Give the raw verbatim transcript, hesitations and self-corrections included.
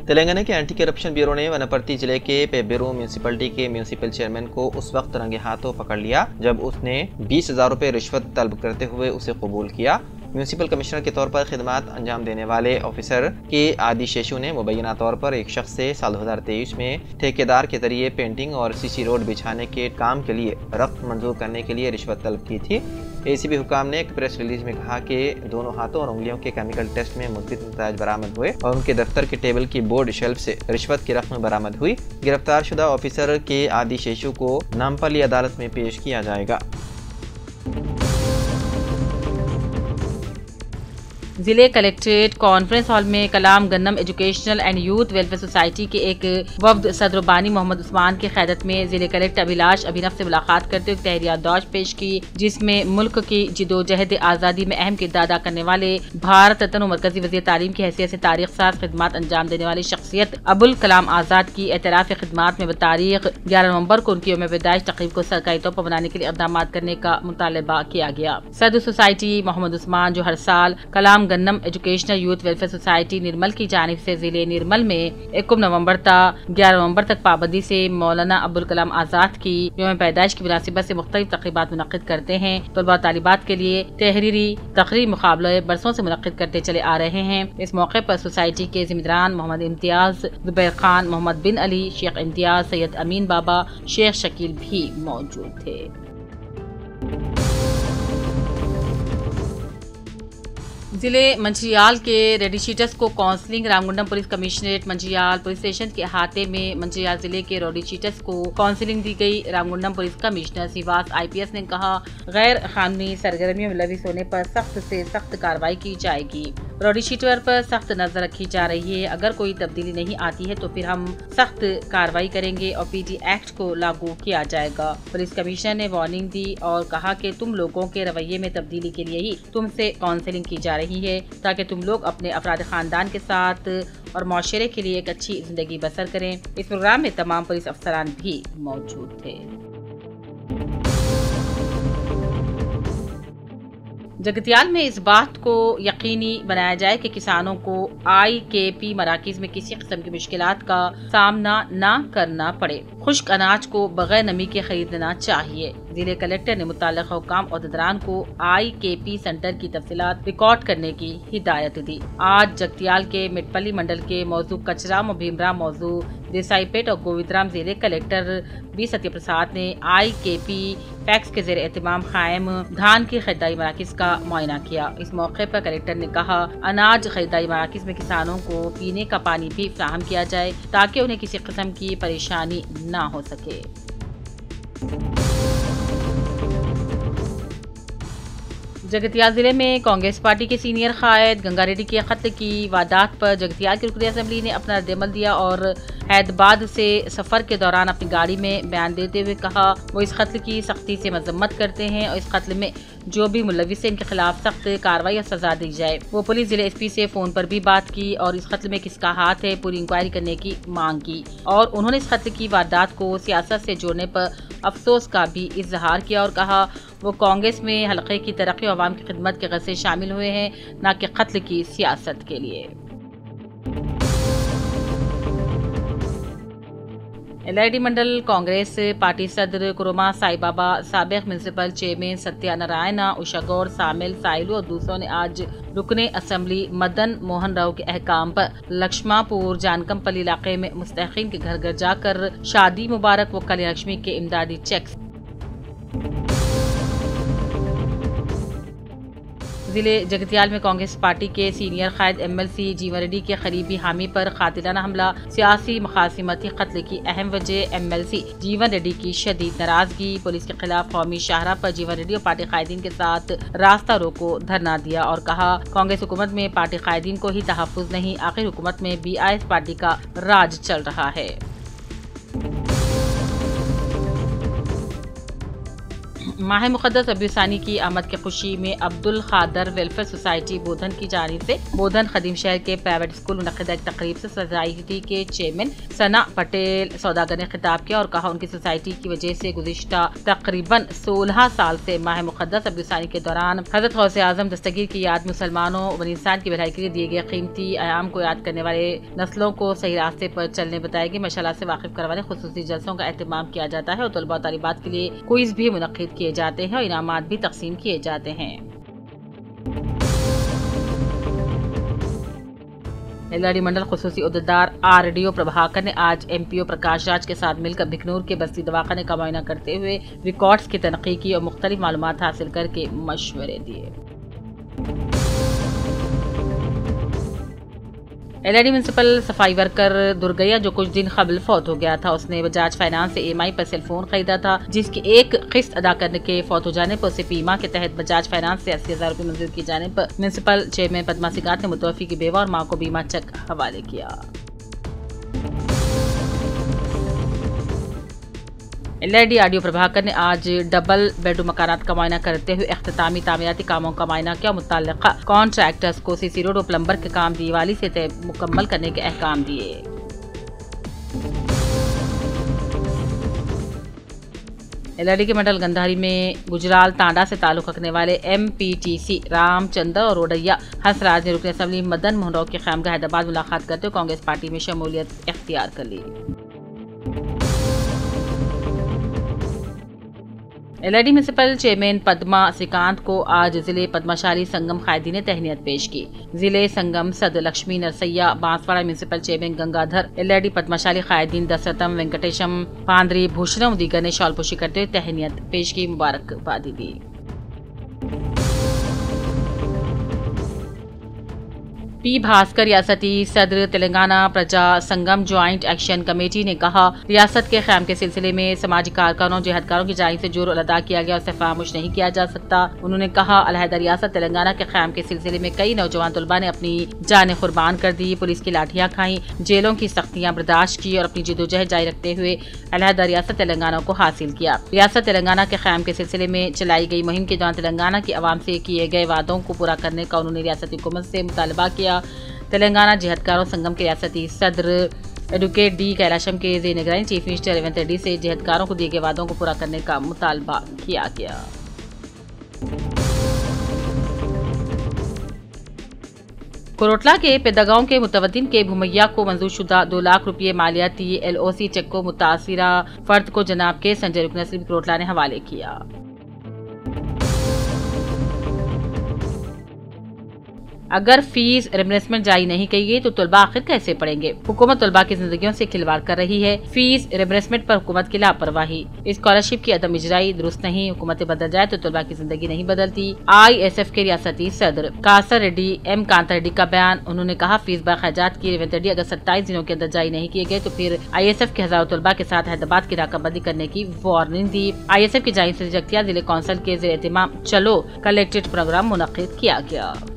तेलंगाना के anti corruption bureau ने वनपर्ती जिले के पेब्बेरू म्यूनिसिपलिटी के म्यूनिसिपल चेयरमैन को उस वक्त रंगे हाथों पकड़ लिया जब उसने बीस हजार रुपए रिश्वत तलब करते हुए उसे कबूल किया। म्यूनिसिपल कमिश्नर के तौर पर खिदमत अंजाम देने वाले ऑफिसर के आदि शेषु ने मुबैना तौर पर एक शख्स से साल दो हजार तेईस में ठेकेदार के जरिए पेंटिंग और सीसी रोड बिछाने के काम के लिए रकम मंजूर करने के लिए रिश्वत तलब की थी। एसीबी हुकाम ने एक प्रेस रिलीज में कहा कि दोनों हाथों और उंगलियों के केमिकल टेस्ट में मुस्बित नतीजे बरामद हुए और उनके दफ्तर के टेबल की बोर्ड शेल्फ से रिश्वत की रकम बरामद हुई। गिरफ्तार शुदा ऑफिसर के आदि शेषु को नामपल्ली अदालत में पेश किया जाएगा। जिले कलेक्ट्रेट कॉन्फ्रेंस हॉल में Kalam Gannam educational and youth welfare society के एक वफ्द सदरबानी मोहम्मद उस्मान की क़यादत में जिले कलेक्टर अभिलाष अभिनव से मुलाकात करते हुए तहरीर दौज पेश की, जिसमें मुल्क की जिदोजहद आज़ादी में अहम किरदार अदा करने वाले भारत रत्न और मरकजी वज़ीर तालीम की हैसियत से तारीख साज खिदमत अंजाम देने वाली शख्सियत अबुल कलाम आज़ाद की एतराफ़ खिदमत में बतारीख ग्यारह नवम्बर को उनकी यौम पैदाइश तक़रीब को सरकारी तौर पर मनाने के लिए इक़दाम करने का मुतालबा किया गया। सदर सोसाइटी मोहम्मद उस्मान, जो हर साल Kalam Gannam educational youth welfare society Nirmal की जानिब से जिले निर्मल में इक्कीस नवंबर तक ग्यारह नवंबर तक पाबंदी से मौलाना अब्दुल कलाम आज़ाद की यौम पैदाइश की मुनासिबत से मुख्तलिफ तक़रीबात मुनक़्क़िद करते हैं। तलबा तालिबात के लिए तहरीरी तक़रीर मुक़ाबले बरसों से मुनक़्क़िद करते चले आ रहे हैं। इस मौके पर सोसाइटी के ज़िम्मेदारान मोहम्मद इम्तियाज, ज़ुबैर खान, मोहम्मद बिन अली, शेख इम्तियाज, सैयद अमीन बाबा, शेख शकील भी मौजूद थे। जिले मंचियाल के रेडिशीटर्स को counselling. Ramagundam police commissionerate Mancherial police station के अहाते में मंचियाल जिले के रेडिशीटर्स को काउंसलिंग दी गई। Ramagundam police commissioner Sivas IPS ने कहा, गैर कानूनी सरगर्मियों में मुलविस होने पर सख्त से सख्त कार्रवाई की जाएगी। रेडिशीटर पर सख्त नजर रखी जा रही है। अगर कोई तब्दीली नहीं आती है तो फिर हम सख्त कार्रवाई करेंगे और पीटी एक्ट को लागू किया जाएगा। पुलिस कमिश्नर ने वार्निंग दी और कहा कि तुम लोगों के रवैये में तब्दीली के लिए ही तुमसे काउंसलिंग की जा रही है, ताकि तुम लोग अपने अफराद खानदान के साथ और माशरे के लिए एक अच्छी जिंदगी बसर करें। इस प्रोग्राम में तमाम पुलिस अफसरान भी मौजूद थे। जगतियाल में इस बात को यकीनी बनाया जाए कि किसानों को आई के पी मराकिज में किसी किस्म की मुश्किलात का सामना न करना पड़े। खुश्क अनाज को बगैर नमी के खरीदना चाहिए। जिले कलेक्टर ने मुताल्लिक़ हुकाम और ददरान को आई के पी सेंटर की तफसीलात रिकॉर्ड करने की हिदायत दी। आज जगतियाल के मिटपल्ली मंडल के मौजू कचराम और भीमराम मौजू देसाईपेट और गोविंदराम जिले कलेक्टर बी सत्य प्रसाद ने आई के पी फैक्स के ज़ेर एहतमाम कायम धान की खरीदारी मराकिज का मुआयना किया। इस मौके पर कलेक्टर ने कहा, अनाज खरीदारी मराकिज में किसानों को पीने का पानी भी फराहम किया जाए ताकि उन्हें किसी किस्म की परेशानी न हो सके। जगतियाल जिले में कांग्रेस पार्टी के सीनियर कायद गंगा रेड्डी के कत्ल की वारदात पर जगतियाल की रुकनी असेंबली ने अपना रद्द-ए-अमल दिया और हैदराबाद से सफर के दौरान अपनी गाड़ी में बयान देते हुए कहा, वो इस कत्ल की सख्ती से मजम्मत करते हैं और इस कत्ल में जो भी मुलविस है इनके खिलाफ सख्त कार्रवाई और सजा दी जाए। वो पुलिस जिले एसपी से फोन पर भी बात की और इस कत्ल में किसका हाथ है पूरी इंक्वायरी करने की मांग की और उन्होंने इस कत्ल की वारदात को सियासत से जोड़ने पर अफसोस का भी इजहार किया और कहा, वो कांग्रेस में हल्के की तरक्की और अवाम की खिदमत के गरज से शामिल हुए हैं, न कि कत्ल की सियासत के लिए। एलआईडी मंडल कांग्रेस पार्टी सदर कुरमा साई बाबा, साबिक म्यूनिसिपल चेयरमैन सत्यानारायणा, उषा गौर, सामिल साइलू और दूसरों ने आज रुकने असेंबली मदन मोहन राव के अहकाम पर लक्ष्मापुर जानकमपल्ली इलाके में मुस्तहिकीन के घर घर जाकर शादी मुबारक व कल्याण लक्ष्मी के इमदादी चेक। जिले जगतियाल में कांग्रेस पार्टी के सीनियर कायद एमएलसी जीवन रेड्डी के करीबी हामी पर कातिलाना हमला, सियासी मुखासिमती कत्ल की अहम वजह एमएलसी जीवन रेड्डी की शदीद नाराजगी। पुलिस के खिलाफ कौमी शाहरा पर जीवन रेड्डी और पार्टी कायदीन के साथ रास्ता रोको धरना दिया और कहा, कांग्रेस हुकूमत में पार्टी कायदीन को ही तहफ्फुज नहीं, आखिर हुकूमत में बीआईएस पार्टी का राज चल रहा है। माह मुक़द्दस रबीउल सानी की आमद की खुशी में अब्दुल खादर वेलफेयर सोसाइटी बोधन की जानिब से बोधन खदीम शहर के प्राइवेट स्कूल मुनक़िदा एक तकरीब से सोसाइटी के चेयरमैन सना पटेल सौदागर ने खिताब किया और कहा उनकी सोसाइटी की वजह से गुज़िश्ता तकरीबन सोलह साल से माह मुक़द्दस रबीउल सानी के दौरान हज़रत गौसे आज़म दस्तगीर की याद मुसलमानों व इंसान की भलाई के लिए दिए गए कीमती अयाम को याद करने वाले नस्लों को सही रास्ते पर चलने बताएगी मशाला से वाकिफ करवाने खुसूसी जलसों का एहतमाम किया जाता है और तलबा और तालिबात के लिए क्विज़ भी मुनक़्क़िद किए जाते हैं और इनामात भी तकसीम किए जाते हैं। एलआरडी मंडल खुसूसी उहदेदार आरडीओ प्रभाकर ने आज एमपीओ प्रकाश राज के साथ मिलकर बिकनूर के बस्ती दवाखाने का मुआयना करते हुए रिकॉर्ड्स की तनक़ीकी और मुख्तलिफ मालूमात हासिल करके मशवरे दिए। एलआरडी म्यूनसिपल सफाई वर्कर दुर्गया जो कुछ दिन कबल फौत हो गया था, उसने बजाज फाइनेंस से ईएमआई पर सेलफोन खरीदा था जिसकी एक किस्त अदा करने के फौत हो जाने पर उसे बीमा के तहत बजाज फाइनेंस से अस्सी हजार रूपए मंजूर किए जाने पर म्यूनसिपल चेयरमैन पद्मा सिगात ने मुतवफ़ी की बेवा और मां को बीमा चेक हवाले किया। एलआरडी आरडीओ प्रभाकर ने आज डबल बेडरूम मकानात का मुआयना करते हुए इख्तितामी तामीराती कामों का मुआयना किया। मुतल्लिका कॉन्ट्रैक्टर्स को सीसी रोड और प्लम्बर के काम दिवाली से तय मुकम्मल करने के अहकाम दिए। एलआरडी के मंडल गंधारी में गुजराल तांडा से ताल्लुक रखने वाले एमपीटीसी रामचंद्र और रोडैया हंसराज ने रुकन असम्बली मदन मोहन राव की ख़ैमगाह हैदराबाद मुलाकात करते हुए कांग्रेस पार्टी में शमूलियत इख्तियार कर ली। LRD municipal chairman Padma Srikanth को आज जिले पद्माशाली संगम कायदी ने तहनीत पेश की। जिले संगम सद Lakshmi Narasaiah Banswada municipal chairman Gangadhar LRD Padmashali कायदीन दशरथम वेंकटेशम पांद्री भूषणम दीगर ने शॉलपोशी करते हुए तहनीत पेश की, मुबारकबादी दी। पी भास्कर रियासती सदर तेलंगाना प्रजा संगम ज्वाइंट एक्शन कमेटी ने कहा रियासत के क़याम के सिलसिले में समाजी कारकुनों जिहादकारों की जानिब से जो रोल अदा किया गया उसे खामोश नहीं किया जा सकता। उन्होंने कहा अलहदा रियासत तेलंगाना के क़याम के सिलसिले में कई नौजवान तलबा ने अपनी जानें कुर्बान कर दी, पुलिस की लाठियां खाई, जेलों की सख्तियां बर्दाश्त की और अपनी जिदोजहद जारी रखते हुए अलहदा रियासत तेलंगाना को हासिल किया। रियासत तेलंगाना के क़याम के सिलसिले में चलाई गई मुहिम के दौरान तेलंगाना की आवाम से किए गए वादों को पूरा करने का उन्होंने रियासती हुकूमत से मुतालबा किया। तेलंगाना जिहादकारों संगम के रियासती सदर एडवोकेट डी कैलाशम के ज़ेर निगरानी चीफ मिनिस्टर रेवंत रेड्डी से जिहादकारों को दिए गए वादों को पूरा करने का मुतालबा किया गया। कोरोटला के पेदगांव के मुतवद्दिन के भूमैया को मंजूर शुदा दो लाख रुपये मालियाती एलओसी चेक को मुतासिरा फर्द को जनाब के संजय रुकन असली कोरोटला ने हवाले किया। अगर फीस रिम्बर्समेंट जारी नहीं की गई तो तलबा आखिर कैसे पढ़ेंगे? हुकूमत तलबा की जिंदगियों से खिलवाड़ कर रही है। फीस रिम्बर्समेंट पर हुकूमत की लापरवाही, स्कॉलरशिप की अदम इजराई दुरुस्त नहीं। हुकूमतें बदल जाए तो तलबा की जिंदगी नहीं बदलती। आई एस एफ के रियासती सदर कासर रेड्डी एम कांता रेड्डी का बयान। उन्होंने कहा फीस बाखराजात की रेवंत रेड्डी अगर सत्ताईस दिनों के अंदर जारी नहीं किए गए तो फिर आई एस एफ के हजारों तलबा के साथ हैदराबाद की नाकाबंदी करने की वार्निंग दी। आई एस एफ की जानिब से जगतिया जिले कौंसिल के ज़ेर एहतमाम चलो कलेक्टेड प्रोग्राम मुनक्किद किया गया।